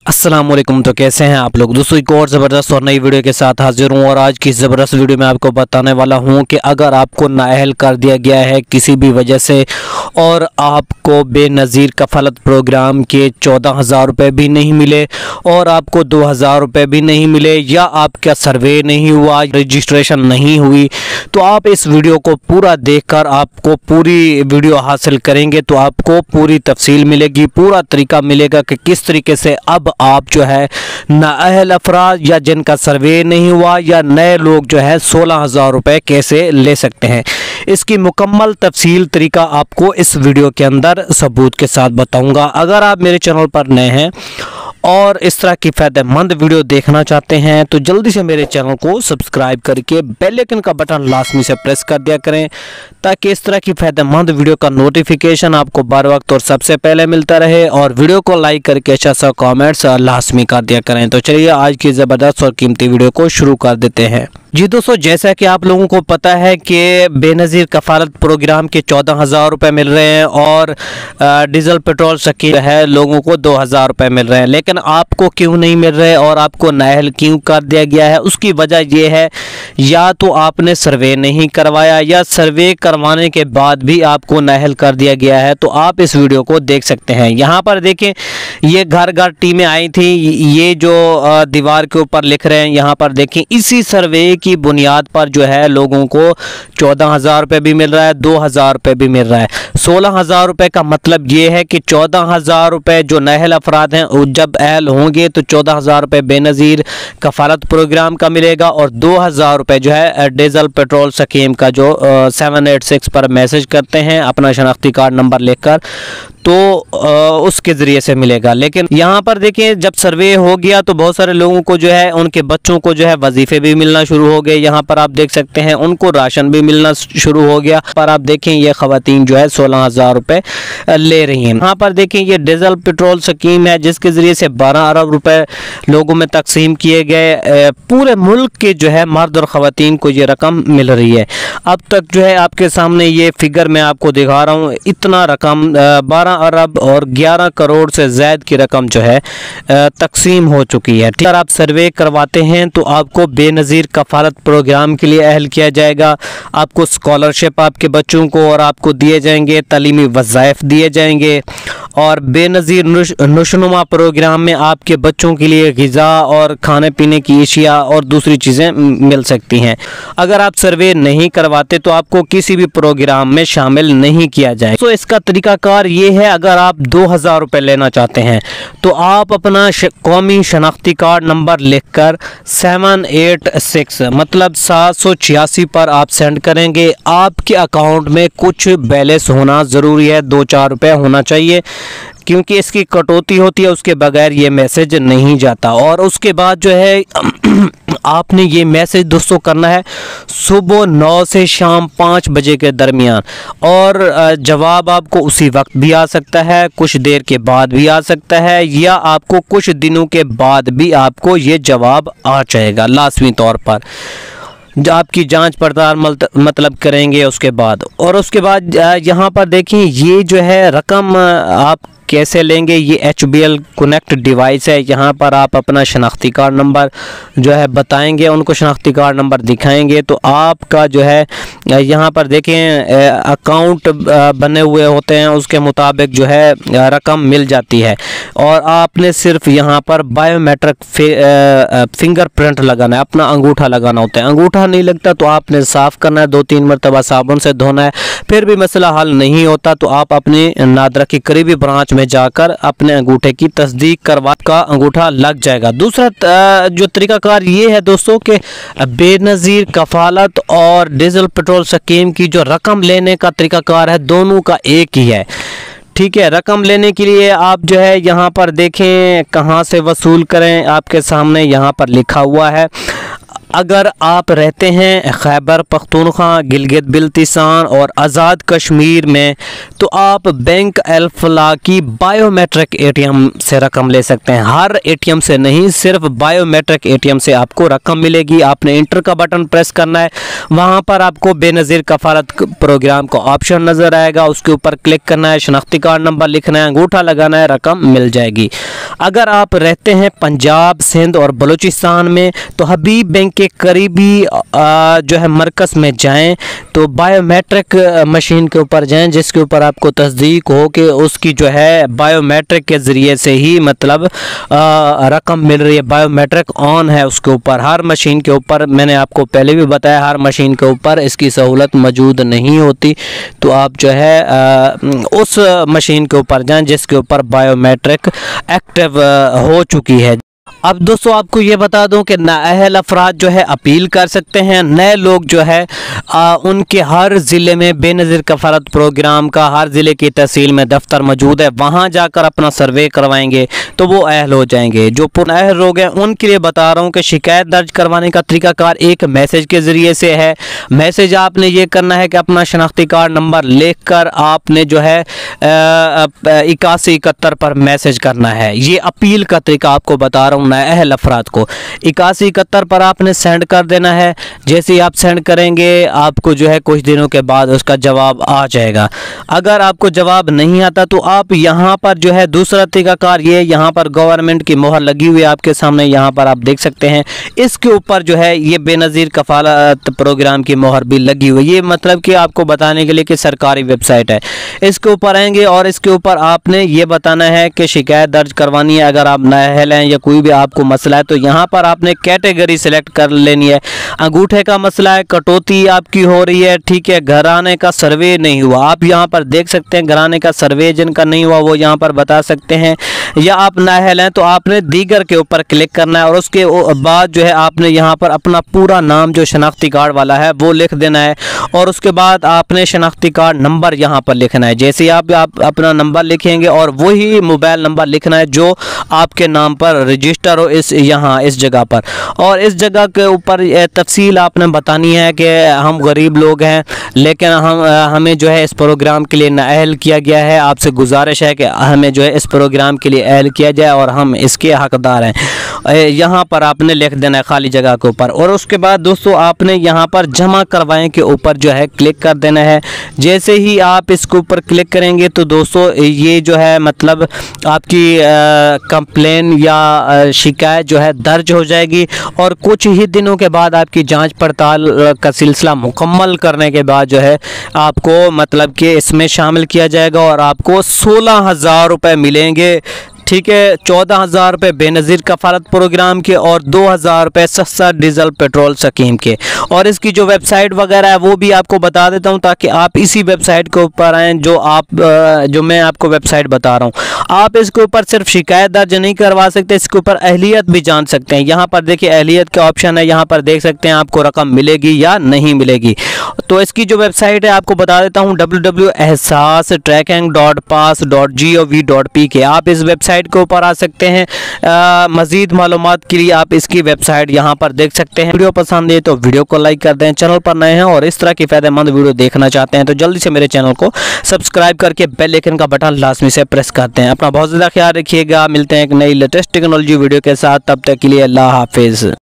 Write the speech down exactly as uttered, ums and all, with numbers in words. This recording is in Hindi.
अस्सलाम वालेकुम। तो कैसे हैं आप लोग दोस्तों, एक और ज़बरदस्त और नई वीडियो के साथ हाजिर हूँ। और आज की ज़बरदस्त वीडियो में आपको बताने वाला हूँ कि अगर आपको नाअहल कर दिया गया है किसी भी वजह से और आपको बेनज़ीर कफ़ालत प्रोग्राम के चौदह हज़ार रुपये भी नहीं मिले और आपको दो हज़ार रुपये भी नहीं मिले या आपका सर्वे नहीं हुआ, रजिस्ट्रेशन नहीं हुई, तो आप इस वीडियो को पूरा देखकर आपको पूरी वीडियो हासिल करेंगे तो आपको पूरी तफसील मिलेगी, पूरा तरीका मिलेगा कि किस तरीके से अब आप जो है नाअहल अफराद या जिनका सर्वे नहीं हुआ या नए लोग जो है सोलह हज़ार रुपये कैसे ले सकते हैं। इसकी मुकम्मल तफसील तरीका आपको इस वीडियो के अंदर सबूत के साथ बताऊंगा। अगर आप मेरे चैनल पर नए हैं और इस तरह की फ़ायदेमंद वीडियो देखना चाहते हैं तो जल्दी से मेरे चैनल को सब्सक्राइब करके बेल आइकन का बटन लाजमी से प्रेस कर दिया करें ताकि इस तरह की फ़ायदेमंद वीडियो का नोटिफिकेशन आपको बर वक्त और सबसे पहले मिलता रहे। और वीडियो को लाइक करके अच्छा सा कमेंट्स लाजमी कर दिया करें। तो चलिए आज की ज़बरदस्त और कीमती वीडियो को शुरू कर देते हैं। जी दोस्तों, जैसा कि आप लोगों को पता है कि बेनज़ीर कफ़ालत प्रोग्राम के चौदह हज़ार रुपये मिल रहे हैं और डीजल पेट्रोल स्कीम है लोगों को दो हज़ार रुपये मिल रहे हैं, लेकिन आपको क्यों नहीं मिल रहे और आपको नाअहल क्यों कर दिया गया है? उसकी वजह यह है या तो आपने सर्वे नहीं करवाया या सर्वे करवाने के बाद भी आपको नाअहल कर दिया गया है। तो आप इस वीडियो को देख सकते हैं। यहाँ पर देखें, ये घर घर टीमें आई थी, ये जो दीवार के ऊपर लिख रहे हैं यहाँ पर देखें, इसी सर्वे की बुनियाद पर जो है लोगों को चौदह हज़ार रुपये भी मिल रहा है, दो हज़ार रुपये भी मिल रहा है। सोलह हज़ार रुपये का मतलब ये है कि चौदह हज़ार रुपये जो नाअहल अफराद हैं जब अहल होंगे तो चौदह हज़ार रुपये बेनज़ीर कफ़ालत प्रोग्राम का मिलेगा और दो हज़ार रुपये जो है डीजल पेट्रोल स्कीम का जो सेवन एट सिक्स पर मैसेज करते हैं अपना शनाख्ती कार्ड नंबर लिखकर, तो आ, उसके ज़रिए से मिलेगा। लेकिन यहाँ पर देखें, जब सर्वे हो गया तो बहुत सारे लोगों को जो है उनके बच्चों को जो है वजीफ़े भी मिलना शुरू हो गए। यहाँ पर आप देख सकते हैं उनको राशन भी मिलना शुरू हो गया। पर आप देखें ये ख़वातीन जो है सोलह हज़ार रुपये ले रही हैं। यहाँ पर देखें ये डीजल पेट्रोल स्कीम है जिसके ज़रिए से बारह अरब रुपए लोगों में तकसीम किए गए। पूरे मुल्क के जो है मर्द और ख़वातीन को ये रकम मिल रही है। अब तक जो है आपके सामने ये फिगर मैं आपको दिखा रहा हूँ, इतना रकम बारह अरब और ग्यारह करोड़ से ज़्यादा की रकम जो है तकसीम हो चुकी है। अगर आप सर्वे करवाते हैं तो आपको बेनज़ीर कफ़ालत प्रोग्राम के लिए अहल किया जाएगा, आपको स्कॉलरशिप आपके बच्चों को और आपको दिए जाएंगे, तालीमी वज़ाइफ दिए जाएंगे और बेनज़ीर नुशनुमा प्रोग्राम में आपके बच्चों के लिए ग़िज़ा और खाने पीने की अशिया और दूसरी चीज़ें मिल सकती हैं। अगर आप सर्वे नहीं करवाते तो आपको किसी भी प्रोग्राम में शामिल नहीं किया जाए। तो इसका तरीक़ाकार ये है, अगर आप दो हज़ार रुपये लेना चाहते हैं तो आप अपना कौमी शनाख्ती कार्ड नंबर लिखकर सेवन एट सिक्स मतलब सात सौ छियासी पर आप सेंड करेंगे। आपके अकाउंट में कुछ बैलेंस होना ज़रूरी है, दो चार रुपये होना चाहिए क्योंकि इसकी कटौती होती है, उसके बगैर ये मैसेज नहीं जाता। और उसके बाद जो है आपने ये मैसेज दोस्तों करना है सुबह नौ से शाम पाँच बजे के दरमियान और जवाब आपको उसी वक्त भी आ सकता है, कुछ देर के बाद भी आ सकता है या आपको कुछ दिनों के बाद भी आपको ये जवाब आ जाएगा लाजमी तौर पर। आपकी जांच पड़ताल मतलब करेंगे उसके बाद। और उसके बाद यहाँ पर देखिए ये जो है रकम आप कैसे लेंगे, ये H B L connect device है। यहाँ पर आप अपना शनाख्ती कार्ड नंबर जो है बताएंगे, उनको शनाख्ती कार्ड नंबर दिखाएंगे तो आपका जो है यहाँ पर देखें अकाउंट बने हुए होते हैं, उसके मुताबिक जो है रकम मिल जाती है। और आपने सिर्फ यहाँ पर बायोमेट्रिक फिंगरप्रिंट लगाना है, अपना अंगूठा लगाना होता है। अंगूठा नहीं लगता तो आपने साफ़ करना है, दो तीन मरतबा साबुन से धोना है। फिर भी मसला हल नहीं होता तो आप अपनी नादरा की करीबी ब्रांच में जाकर अपने अंगूठे की तस्दीक करवा का अंगूठा लग जाएगा। दूसरा जो तरीकाकार ये है दोस्तों कि बेनज़ीर कफ़ालत और डीजल पेट्रोल स्कीम की जो रकम लेने का तरीकाकार है दोनों का एक ही है, ठीक है। रकम लेने के लिए आप जो है यहाँ पर देखें कहाँ से वसूल करें, आपके सामने यहाँ पर लिखा हुआ है। अगर आप रहते हैं खैबर पख्तूनख्वा, गिलगित बिल्तिस्तान और आज़ाद कश्मीर में तो आप बैंक अल-फलाह की बायोमेट्रिक एटीएम से रकम ले सकते हैं। हर एटीएम से नहीं, सिर्फ बायोमेट्रिक एटीएम से आपको रकम मिलेगी। आपने इंटर का बटन प्रेस करना है, वहाँ पर आपको बेनज़ीर कफ़ालत प्रोग्राम का ऑप्शन नज़र आएगा, उसके ऊपर क्लिक करना है, शनाख्ती कार्ड नंबर लिखना है, अंगूठा लगाना है, रकम मिल जाएगी। अगर आप रहते हैं पंजाब, सिंध और बलूचिस्तान में तो हबीब बैंक के करीबी जो है मरकज़ में जाएं तो बायोमेट्रिक मशीन के ऊपर जाएं, जिसके ऊपर आपको तस्दीक हो कि उसकी जो है बायोमेट्रिक के ज़रिए से ही मतलब रकम मिल रही है, बायोमेट्रिक ऑन है उसके ऊपर। हर मशीन के ऊपर, मैंने आपको पहले भी बताया, हर मशीन के ऊपर इसकी सहूलत मौजूद नहीं होती। तो आप जो है आ, उस मशीन के ऊपर जाएं जिसके ऊपर बायोमेट्रिक एक्टिव हो चुकी है। अब दोस्तों आपको ये बता दूं कि नाअहल अफराद जो है अपील कर सकते हैं। नए लोग जो है आ, उनके हर ज़िले में बेनज़ीर कफ़ालत प्रोग्राम का हर ज़िले की तहसील में दफ्तर मौजूद है, वहाँ जाकर अपना सर्वे करवाएंगे तो वो अहल हो जाएंगे। जो पुरअहल लोग हैं उनके लिए बता रहा हूँ कि शिकायत दर्ज करवाने का तरीक़ाकार एक मैसेज के ज़रिए से है। मैसेज आपने ये करना है कि अपना शनाख्ती कार्ड नंबर लिख कर आपने जो है इक्यासी इकहत्तर पर मैसेज करना है। ये अपील का तरीका आपको बता रहा हूँ नाअहल अफराद को। इक्यासी इकहत्तर पर आपने सेंड कर देना है। जैसे ही आप सेंड करेंगे आपको जो है कुछ दिनों के बाद उसका जवाब आ जाएगा। अगर आपको जवाब नहीं आता तो आप यहाँ पर जो है दूसरा तरीकाकार ये, यहाँ पर गवर्नमेंट की मोहर लगी हुई है आपके सामने, यहाँ पर आप देख सकते हैं। इसके ऊपर जो है ये बेनज़ीर कफ़ालत प्रोग्राम की मोहर भी लगी हुई है। ये मतलब कि आपको बताने के लिए कि सरकारी वेबसाइट है। इसके ऊपर आएंगे और इसके ऊपर आपने ये बताना है कि शिकायत दर्ज करवानी है। अगर आप नाअहल हैं या कोई भी आपको मसला है तो यहाँ पर आपने कैटेगरी सेलेक्ट कर लेनी है। अंगूठे का मसला है, कटौती आपकी हो रही है, ठीक है, घराने का सर्वे नहीं हुआ, आप यहाँ पर देख सकते हैं। घराने का सर्वे जिनका नहीं हुआ वो यहाँ पर बता सकते हैं। या आप नाअहल हैं तो आपने दीगर के ऊपर क्लिक करना है और उसके बाद जो है आपने यहाँ पर अपना पूरा नाम जो शनाख्ती कार्ड वाला है वो लिख देना है और उसके बाद आपने शनाख्ती कार्ड नंबर यहाँ पर लिखना है। जैसे ही आप, आप अपना नंबर लिखेंगे और वही मोबाइल नंबर लिखना है जो आपके नाम पर रजिस्टर हो इस यहाँ इस जगह पर। और इस जगह के ऊपर तफसील आपने बतानी है कि हम गरीब लोग हैं लेकिन हम हमें जो है इस प्रोग्राम के लिए नाअहल किया गया है। आपसे गुजारिश है कि हमें जो है इस प्रोग्राम के लिए अहल किया जाए और हम इसके हकदार हैं। यहाँ पर आपने लिख देना है खाली जगह के ऊपर। और उसके बाद दोस्तों आपने यहाँ पर जमा करवाएं के ऊपर जो है क्लिक कर देना है। जैसे ही आप इसके ऊपर क्लिक करेंगे तो दोस्तों ये जो है मतलब आपकी कंप्लेन या शिकायत जो है दर्ज हो जाएगी और कुछ ही दिनों के बाद आपकी जांच पड़ताल का सिलसिला मुकम्मल करने के बाद जो है आपको मतलब कि इसमें शामिल किया जाएगा और आपको सोलह हज़ार रुपये मिलेंगे। ठीक है, चौदह हज़ार रुपये बेनज़ीर कफ़ालत प्रोग्राम के और दो हज़ार रुपये सस्ता डीजल पेट्रोल स्कीम के। और इसकी जो वेबसाइट वगैरह है वो भी आपको बता देता हूँ ताकि आप इसी वेबसाइट के ऊपर आएँ जो आप जो मैं आपको वेबसाइट बता रहा हूँ। आप इसके ऊपर सिर्फ शिकायत दर्ज नहीं करवा सकते, इसके ऊपर अहलियत भी जान सकते हैं। यहाँ पर देखिए अहलियत का ऑप्शन है, यहाँ पर देख सकते हैं आपको रकम मिलेगी या नहीं मिलेगी। तो इसकी जो वेबसाइट है आपको बता देता हूँ W W W dot Ehsaas tracking dot pass dot G O V dot P K. आप इस वेबसाइट के ऊपर आ सकते हैं। मज़ीद मालूमात के लिए आप इसकी वेबसाइट यहाँ पर देख सकते हैं। वीडियो पसंद है तो वीडियो को लाइक कर दें। चैनल पर नए हैं और इस तरह की फ़ायदेमंद वीडियो देखना चाहते हैं तो जल्दी से मेरे चैनल को सब्सक्राइब करके बेल आइकन का बटन लाजमी से प्रेस करते हैं। अपना बहुत ज़्यादा ख्याल रखिएगा। मिलते हैं एक नई लेटेस्ट टेक्नोलॉजी वीडियो के साथ, तब तक के लिए अल्लाह हाफिज़।